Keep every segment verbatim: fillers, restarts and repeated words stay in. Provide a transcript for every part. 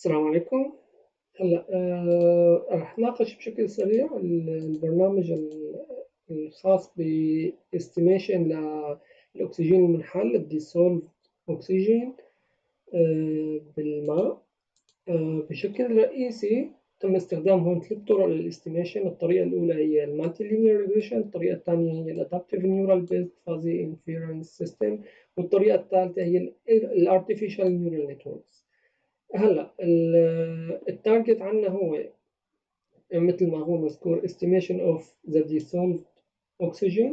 السلام عليكم. هلا آه، راح ناقش بشكل سريع ال- البرنامج ال- الخاص باستيميشن للأكسجين المنحل الديسولف أكسجين بالماء. آه، بشكل رئيسي تم استخدام هون ثلاث طرق للاستيميشن. الطريقة الأولى هي المالتي لينير ريجريشن، الطريقة الثانية هي الادابتيف نيورال بيزد فازي انفيرنس سيستم، والطريقة الثالثة هي الارتفيشال نيورال نتوركس. هلا التارجت عندنا هو مثل ما هو مذكور estimation of the dissolved oxygen،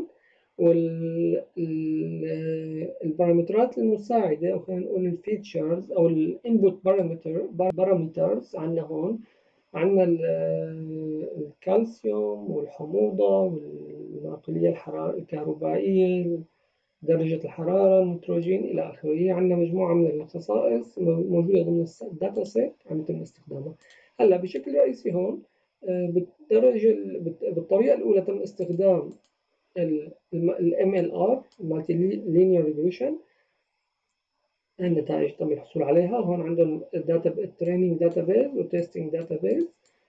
والبارامترات المساعدة أو خلينا نقول الفيتشرز أو الانبوت بارامتر بارامترز عندنا هون. عندنا الكالسيوم والحموضة والناقلية الحرارة الكهربائية، درجة الحرارة، النيتروجين إلى آخره. هي عندنا مجموعة من الخصائص موجودة ضمن الداتا سيت عم يتم استخدامها. هلا بشكل رئيسي هون آه، بالدرجة بالطريقة الأولى تم استخدام ال إم إل آر Multi Linear Regression. النتائج تم الحصول عليها هون. عندهم الداتا التريننج داتا بيز والتستنج داتا بيز.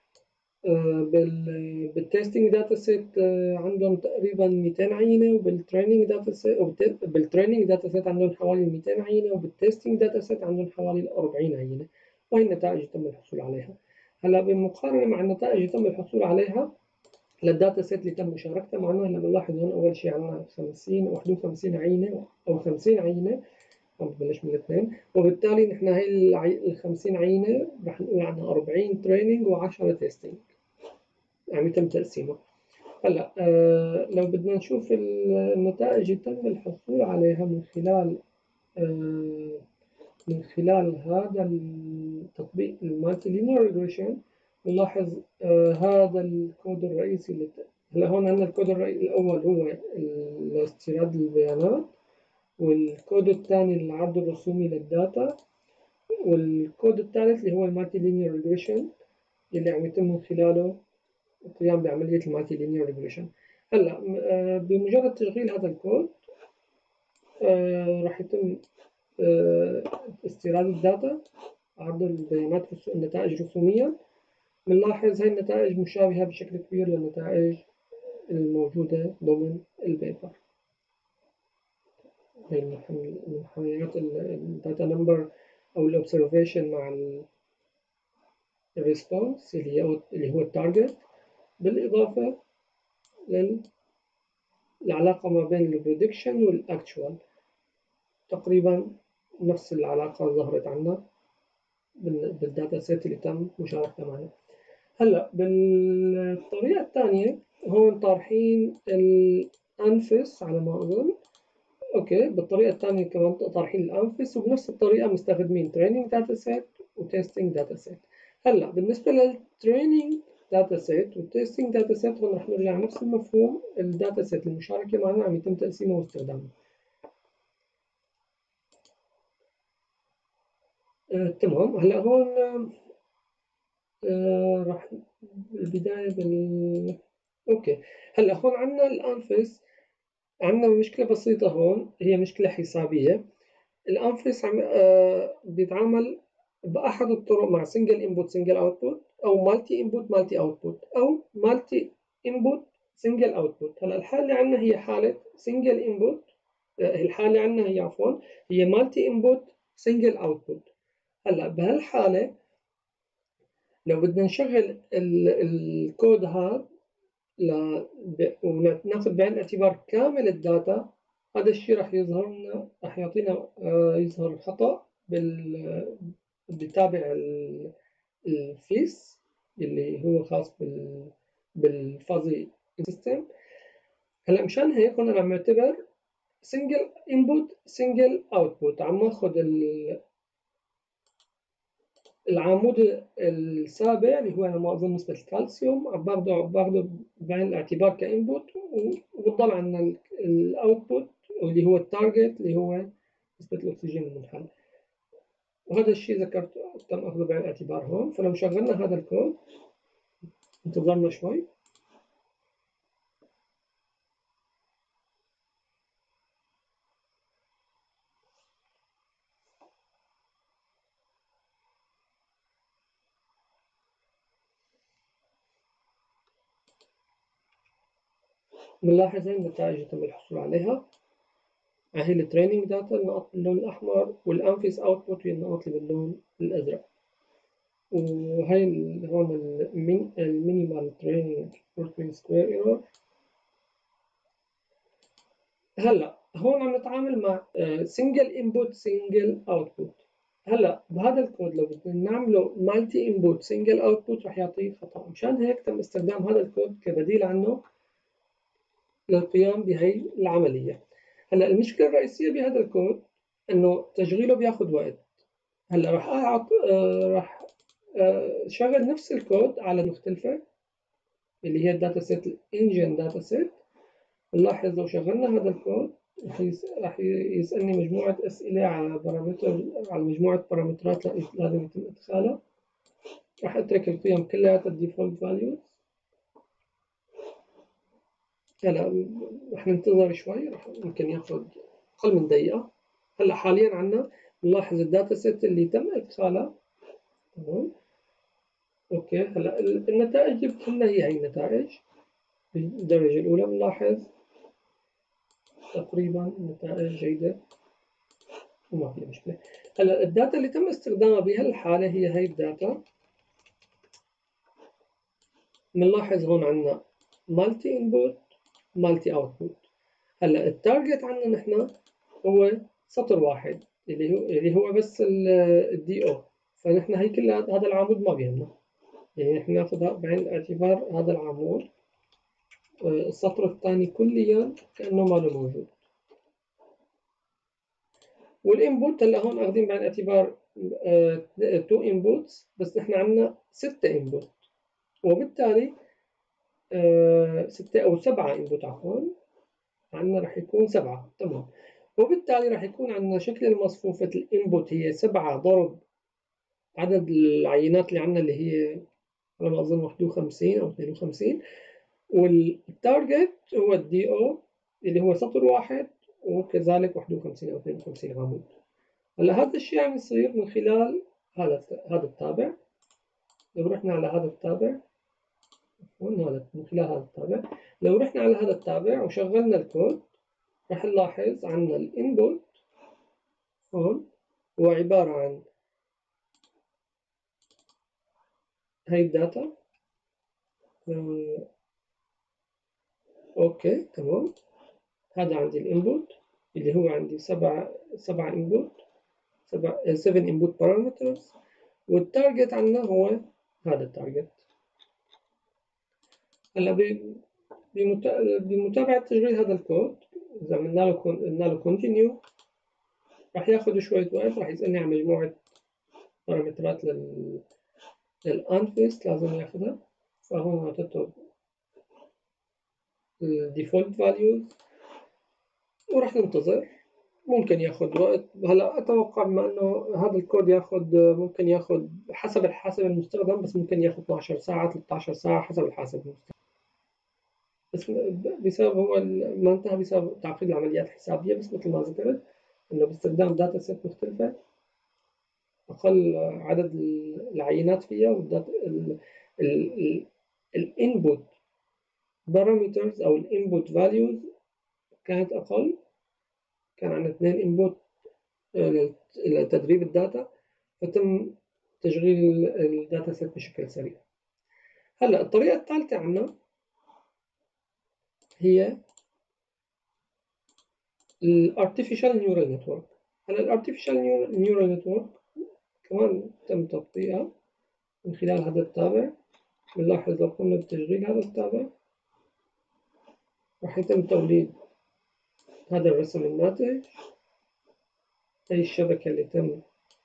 بالتستنج داتا سيت عندهم تقريبا مئتين عينه، وبالتريننج داتا سيت بالتريننج داتا سيت عندهم حوالي مئتين عينه، وبالتستنج داتا سيت عندهم حوالي أربعين عينه، وهي النتائج تم الحصول عليها. هلا بالمقارنه مع النتائج اللي تم الحصول عليها للداتا سيت اللي تم مشاركتها معنا، هلا بنلاحظ هون اول شيء عندنا خمسين واحد وخمسين عينه او خمسين عينه. عم ببلش من الاثنين، وبالتالي نحن هي ال خمسين عينه رح نقول عنها أربعين تريننج و10 تيستنج عم يتم تقسيمه. هلا آه لو بدنا نشوف النتائج اللي تم الحصول عليها من خلال آه من خلال هذا التطبيق المالتي لينير ريجريشن، بنلاحظ آه هذا الكود الرئيسي اللي هلا هون عندنا الكود الرئيسي الاول هو استيراد البيانات، والكود الثاني العرض الرسومي للداتا، والكود الثالث اللي هو المالتي لينير ريجريشن اللي عم يتم من خلاله القيام بعملية المالتي لينير ريجريشن. هلا آه، بمجرد تشغيل هذا الكود آه، راح يتم آه، استيراد الداتا، عرض البيانات النتائج رسوميا. بنلاحظ هاي النتائج مشابهة بشكل كبير للنتائج الموجودة ضمن البيبر. هي المحميات الداتا نمبر أو الأوبزرفيشن مع الريسبونس اللي هو اللي هو التارجت، بالإضافة للعلاقة ما بين البريدكشن والأكتشوال. تقريبا نفس العلاقة ظهرت عنا بالداتا سيت اللي تم مشاركتها معنا. هلا بالطريقة الثانية هون طارحين الأنفس على ما أظن. أوكي، بالطريقة الثانية كمان طارحين الأنفس، وبنفس الطريقة مستخدمين تريننج داتا سيت وتيستنج داتا سيت. هلا بالنسبة للتريننج داتا سيت والتيستنج داتا سيت هون رح نرجع نفس المفهوم. الداتا سيت المشاركة معنا عم يتم تقسيمها واستخدامها. آه، تمام. هلا هون آه، راح البداية بال اوكي. هلا هون عندنا الانفس، عندنا مشكلة بسيطة هون، هي مشكلة حسابية. الانفس عم آه بيتعامل بأحد الطرق مع سنجل انبوت سنجل اوتبوت، او مالتي انبوت مالتي اوتبوت، او مالتي انبوت سنجل اوتبوت. هلا الحالة اللي عندنا هي حالة سنجل انبوت، الحالة اللي عندنا هي عفوا هي مالتي انبوت سنجل اوتبوت. هلا بهالحالة لو بدنا نشغل الكود هذا وناخذ بعين الاعتبار كامل الداتا، هذا الشيء راح يظهر لنا، راح يعطينا آه، يظهر الخطأ بال بتابع الفيس اللي هو خاص بال بالفازي سيستم. هلا مشان هيك هون انا عم اعتبر سنجل انبوت سنجل اوتبوت، عم اخذ العمود السابع اللي هو على ما اظن نسبة الكالسيوم، عم باخده باخده بعين الاعتبار كانبوت، وبضل عندنا الاوتبوت اللي هو التارجت اللي هو نسبة الاكسجين المنحل. وهذا الشيء ذكرته تم اخذه بعين الاعتبار هون. فلو شغلنا هذا الكود انتظرنا شوي. بنلاحظ هاي النتائج اللي تم الحصول عليها. هاي التريننج داتا النقط باللون الأحمر، والأنفيس أوتبوت هي النقط اللي باللون الأزرق. وهي هون المينيمال تريننج بروتين سكوير ايرور. هلا هون عم نتعامل مع سنجل انبوت سنجل اوتبوت. هلا بهذا الكود لو بدنا نعمله مالتي انبوت سنجل اوتبوت رح يعطيه خطأ، مشان هيك تم استخدام هذا الكود كبديل عنه للقيام بهي العملية. هلا المشكلة الرئيسية بهذا الكود انه تشغيله بياخذ وقت. هلا راح اعط آه راح آه شغل نفس الكود على مختلفة اللي هي الداتا سيت الانجن داتا سيت. نلاحظ لو شغلنا هذا الكود راح يسألني مجموعة أسئلة على بارامتر على مجموعة بارامترات لازم يتم إدخالها. راح أترك القيم كلها الديفولت فاليوز. هلا راح ننتظر شوي، راح ممكن ياخذ أقل من دقيقة. هلا حاليا عندنا نلاحظ الداتا سيت اللي تم إدخالها. تمام. أوكي. هلا النتائج اللي بتطلع هي هي النتائج بالدرجة الأولى. بنلاحظ تقريبا النتائج جيدة وما في مشكلة. هلا الداتا اللي تم استخدامها بهالحالة هي هي الداتا. بنلاحظ هون عندنا مالتي انبوت مالتي اوتبوت. هلا التارجت عندنا نحن هو سطر واحد اللي هو اللي هو بس الدي او. فنحن هي كلها هذا العمود ما بيهمنا، يعني نحن ناخذ بعين الاعتبار هذا العمود. السطر الثاني كليا كأنه ما له موجود. والانبوت هلا هون اخذين بعين الاعتبار تو انبوتس، بس نحن عندنا ستة انبوت، وبالتالي آه ستة أو سبعة انبوت عفوا. عندنا راح يكون سبعة. تمام. وبالتالي راح يكون عندنا شكل المصفوفة الانبوت هي سبعة ضرب عدد العينات اللي عندنا اللي هي على ما أظن واحد وخمسين أو اثنين وخمسين. والتارجت هو الدي او اللي هو سطر واحد، وكذلك واحد وخمسين أو اثنين وخمسين عمود. هلا هذا الشيء عم يصير من خلال هذا هذا التابع. لو رحنا على هذا التابع هذا من خلال هذا التابع، لو رحنا على هذا التابع وشغلنا الكود راح نلاحظ عندنا الانبوت هون هو عبارة عن هاي الداتا. آه، اوكي تمام. هذا عندي الانبوت اللي هو عندي سبع سبع انبوت سبع سبع انبوت بارامترز. والتارجت عندنا هو هذا التارجت. هلا بمتابعة تشغيل هذا الكود إذا عملنا له قلنا له كونتينيو راح ياخذ شوية وقت. راح يسألني عن مجموعة بارامترات لل للأنفيس لازم ياخذها. فهون أعطيته الديفولت فاليوز وراح ننتظر. ممكن ياخذ وقت. هلا أتوقع بما إنه هذا الكود ياخذ ممكن ياخذ حسب الحاسب المستخدم، بس ممكن ياخذ اثنتي عشرة ساعة ثلاثة عشر ساعة حسب الحاسب المستخدم. بس بسبب هو ما انتهى بسبب تعقيد العمليات الحسابية. بس مثل ما ذكرت إنه باستخدام داتا سيت مختلفة أقل عدد العينات فيها والداتا الانبوت بارامترز أو الانبوت فاليوز كانت أقل. كان عندنا اثنين انبوت لتدريب الداتا، فتم تشغيل الداتا سيت بشكل سريع. هلا الطريقة الثالثة عندنا هي الارتفيشال نيورال نتورك. هلا الارتفيشال نيورال نتورك كمان تم تطبيقها من خلال هذا التابع. بنلاحظ لو قمنا بتشغيل هذا التابع راح يتم توليد هذا الرسم الناتج. هي الشبكة اللي تم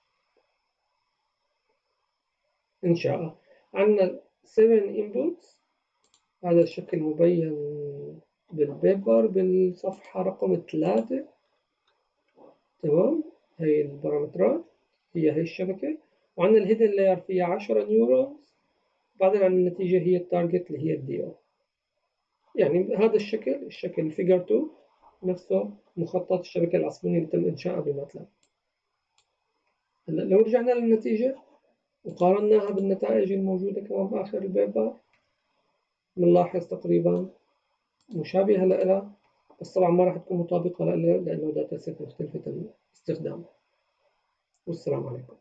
إنشائها. عندنا سبع inputs. هذا الشكل مبين بالبيبر بالصفحة رقم ثلاثة. تمام. هي البارامترات هي هي الشبكة. وعندنا الهيدن لاير فيها عشرة نيورونز. بعدين عندنا النتيجة هي التارجت اللي هي الدي او. يعني هذا الشكل الشكل الفيجر اثنين نفسه مخطط الشبكة العصبية اللي تم إنشائها بماتلاب. هلا لو رجعنا للنتيجة وقارناها بالنتائج الموجودة كمان بآخر البيبر بنلاحظ تقريبا مشابهة لها، بس طبعا ما راح تكون مطابقة لها لأنه داتا سيت مختلفة الاستخدام. والسلام عليكم.